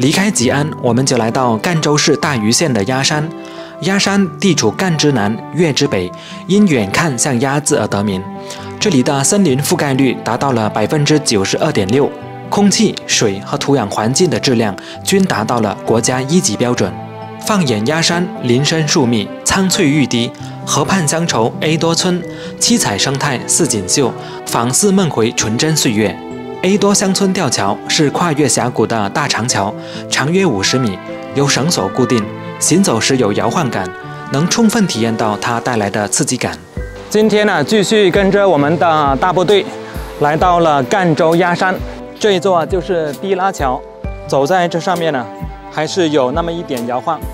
离开吉安，我们就来到赣州市大余县的鸭山。鸭山地处赣之南、粤之北，因远看像鸭字而得名。这里的森林覆盖率达到了92.6%，空气、水和土壤环境的质量均达到了国家1级标准。放眼鸭山，林深树密，苍翠欲滴，河畔乡愁 A 多村，七彩生态似锦绣，仿似梦回纯真岁月。A 多乡村吊桥是跨越峡谷的大长桥，长约50米，由绳索固定，行走时有摇晃感，能充分体验到它带来的刺激感。今天呢，继续跟着我们的大部队，来到了赣州鸭山。这一座就是低拉桥，走在这上面呢，还是有那么一点摇晃，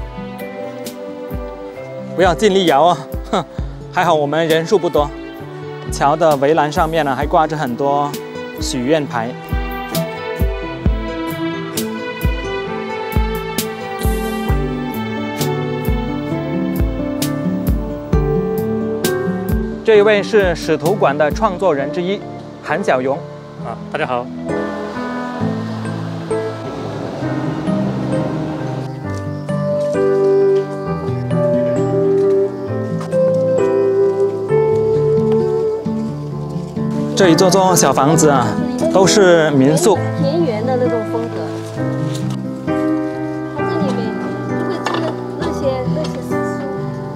不要尽力摇哦。还好我们人数不多。桥的围栏上面呢，还挂着很多许愿牌。这一位是使徒馆的创作人之一，韩小勇。 大家好。 这一座座小房子啊，都是民宿， 田园的那种风格。它这里面就会吃那些食蔬。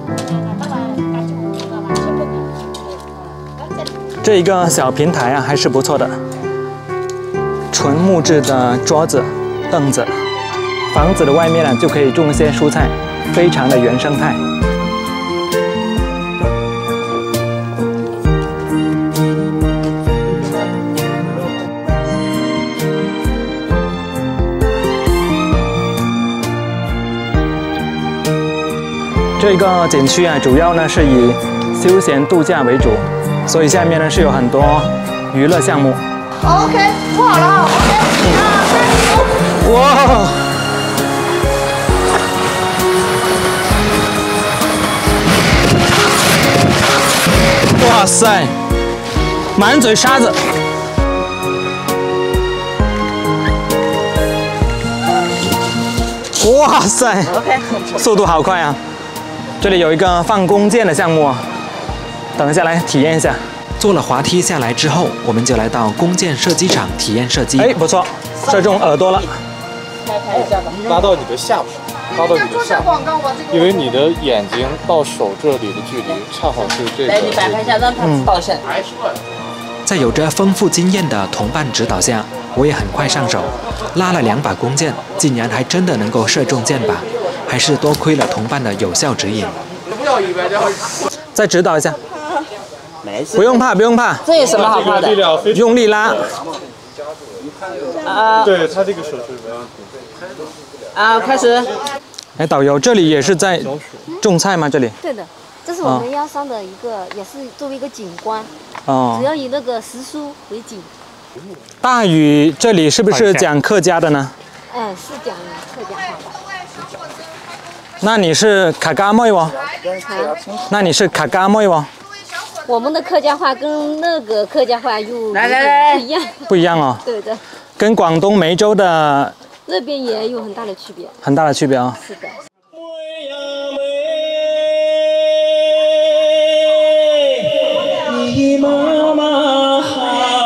这一个小平台啊，还是不错的，纯木质的桌子、凳子，房子的外面呢就可以种一些蔬菜，非常的原生态。这个景区啊，主要呢是以休闲度假为主，所以下面呢是有很多娱乐项目。 OK， 铺好了 ，OK， 哇！哇塞，满嘴沙子。哇塞 ，OK， 速度好快啊！这里有一个放弓箭的项目，等一下来体验一下。坐了滑梯下来之后，我们就来到弓箭射击场体验射击。哎，不错，射中耳朵了。 拉到你的下巴，拉到你的下巴，因为你的眼睛到手这里的距离恰好是这个。来， 你摆拍一下，让他道歉。 在有着丰富经验的同伴指导下，我也很快上手，拉了2把弓箭，竟然还真的能够射中箭靶，还是多亏了同伴的有效指引。再指导一下。 没事。 不用怕，不用怕。 这有什么好怕的？ 用力拉。 对他这个手势没问题。 开始。 哎，导游，这里也是在种菜吗？这里？ 对的，这是我们鸭山的一个，也是作为一个景观。 哦。 主要以那个食蔬为景。 大禹这里是不是讲客家的呢？ 是讲客家话的。 那你是客家妹哦？那你是客家妹哦？ 我们的客家话跟那个客家话又不一样。 不一样哦。 对的。跟广东梅州的那边也有很大的区别。 很大的区别啊。 是的。 你妈妈好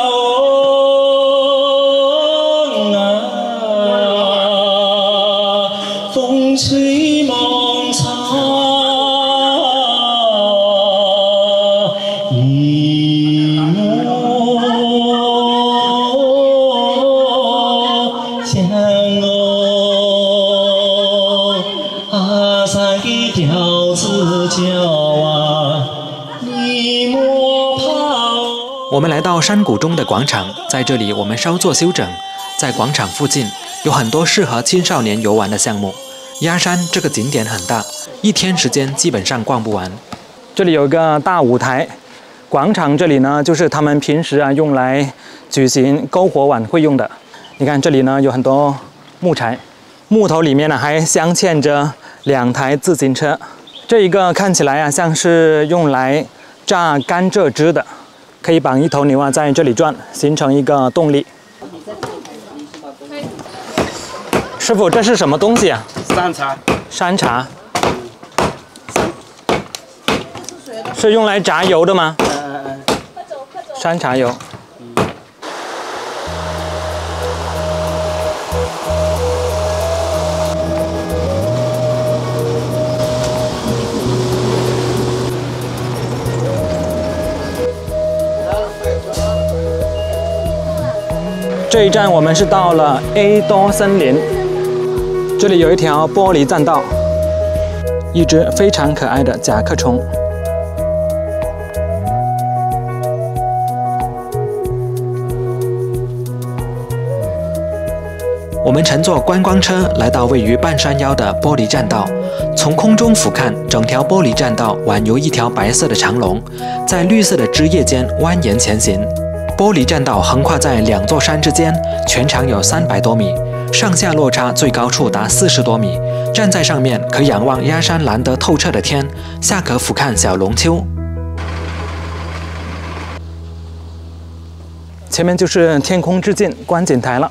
啊，风吹梦草，你我相哦，阿三的调子叫啊，你莫怕。 我们来到山谷中的广场，在这里我们稍作休整。在广场附近有很多适合青少年游玩的项目。鸭山这个景点很大，一天时间基本上逛不完。这里有一个大舞台，广场这里呢就是他们平时用来举行篝火晚会用的。你看这里呢有很多木材，木头里面呢还镶嵌着2台自行车。这一个看起来像是用来榨甘蔗汁的，可以绑一头牛在这里转，形成一个动力。 师傅，这是什么东西啊？ 山茶。 山茶。是用来炸油的吗？山茶油。这一站我们是到了 A 多森林，这里有一条玻璃栈道，一只非常可爱的甲壳虫。我们乘坐观光车来到位于半山腰的玻璃栈道，从空中俯瞰，整条玻璃栈道宛如一条白色的长龙，在绿色的枝叶间蜿蜒前行。玻璃栈道横跨在2座山之间，全长有300多米，上下落差最高处达40多米。站在上面可仰望鸭山蓝得透彻的天，下可俯瞰小龙丘。前面就是天空之镜观景台了。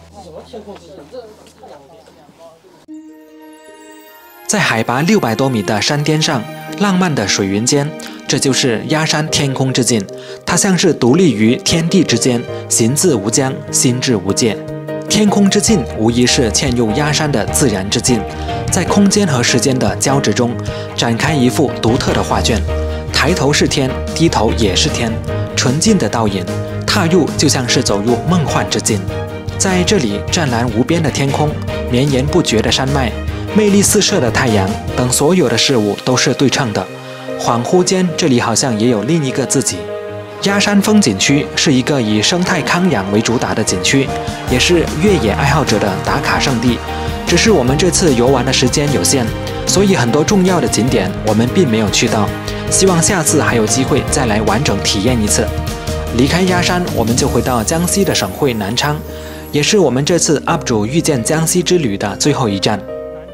在海拔600多米的山巅上，浪漫的水云间，这就是鸭山天空之镜。它像是独立于天地之间，行自无疆，心至无界。天空之镜无疑是嵌入鸭山的自然之镜，在空间和时间的交织中，展开一幅独特的画卷。抬头是天，低头也是天，纯净的倒影，踏入就像是走入梦幻之境。在这里，湛蓝无边的天空，绵延不绝的山脉，魅力四射的太阳等所有的事物都是对称的。恍惚间，这里好像也有另一个自己。鸭山风景区是一个以生态康养为主打的景区，也是越野爱好者的打卡圣地。只是我们这次游玩的时间有限，所以很多重要的景点我们并没有去到。希望下次还有机会再来完整体验一次。离开鸭山，我们就回到江西的省会南昌，也是我们这次 UP 主遇见江西之旅的最后一站。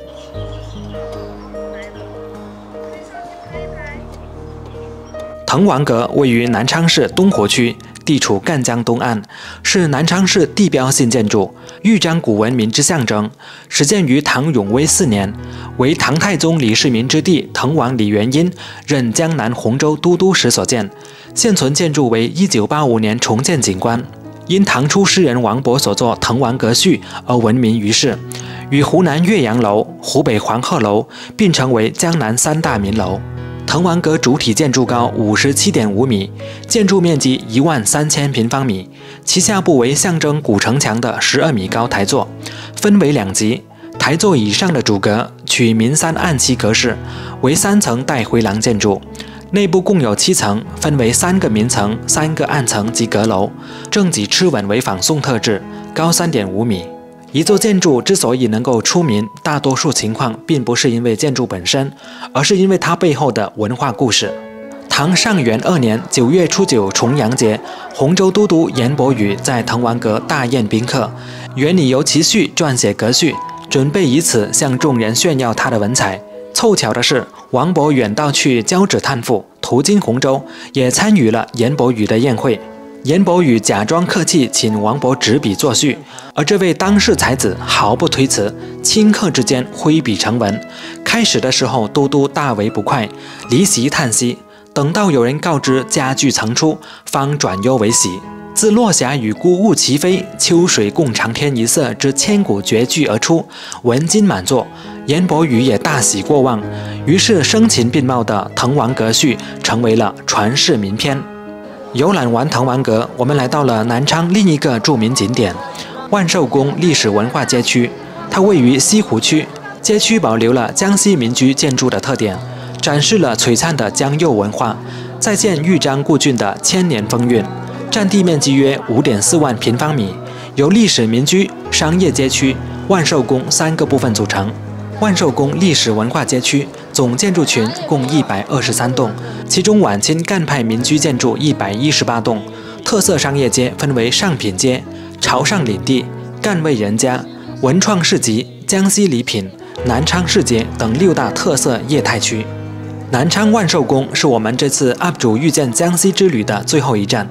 滕王阁位于南昌市东活区，地处赣江东岸，是南昌市地标性建筑，豫章古文明之象征。始建于唐永徽4年，为唐太宗李世民之弟滕王李元婴任江南洪州都督时所建。现存建筑为1985年重建景观，因唐初诗人王勃所作《滕王阁序》而闻名于世，与湖南岳阳楼、湖北黄鹤楼并称为江南3大名楼。滕王阁主体建筑高57.5米，建筑面积13000平方米，其下部为象征古城墙的12米高台座，分为2级。台座以上的主阁取明3暗器格式，为3层带回廊建筑，内部共有7层，分为3个明层、3个暗层及阁楼，正脊螭吻为仿宋特制，高3.5米。一座建筑之所以能够出名，大多数情况并不是因为建筑本身，而是因为它背后的文化故事。唐上元2年9月初9重阳节，洪州都督严伯宇在滕王阁大宴宾客，原拟由其序撰写阁序，准备以此向众人炫耀他的文采。凑巧的是，王勃远道去交趾探父，途经洪州，也参与了严伯宇的宴会。严伯宇假装客气，请王勃执笔作序，而这位当世才子毫不推辞，顷刻之间挥笔成文。开始的时候，都督大为不快，离席叹息，等到有人告知佳句曾出，方转忧为喜。自落霞与孤鹜齐飞，秋水共长天一色之千古绝句而出，文金满座。严伯宇也大喜过望，于是声情并茂的《滕王阁序》成为了传世名篇。游览完滕王阁，我们来到了南昌另一个著名景点万寿宫历史文化街区。它位于西湖区，街区保留了江西民居建筑的特点，展示了璀璨的江右文化，再现豫章故郡的千年风韵。占地面积约5.4万平方米，由历史民居、商业街区、万寿宫3个部分组成。万寿宫历史文化街区总建筑群共123栋，其中晚清赣派民居建筑118栋。特色商业街分为上品街、潮上领地、赣味人家、文创市集、江西礼品、南昌市街等6大特色业态区。南昌万寿宫是我们这次 UP 主遇见江西之旅的最后一站。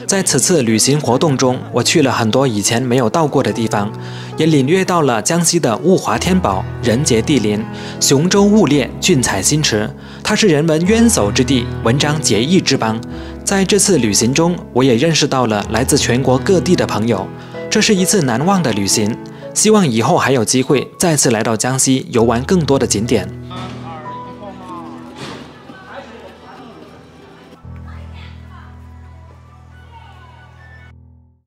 在此次旅行活动中，我去了很多以前没有到过的地方，也领略到了江西的物华天宝、人杰地灵、雄州雾列、俊采新池。它是人文渊薮之地，文章结义之邦。在这次旅行中，我也认识到了来自全国各地的朋友，这是一次难忘的旅行。希望以后还有机会再次来到江西游玩更多的景点。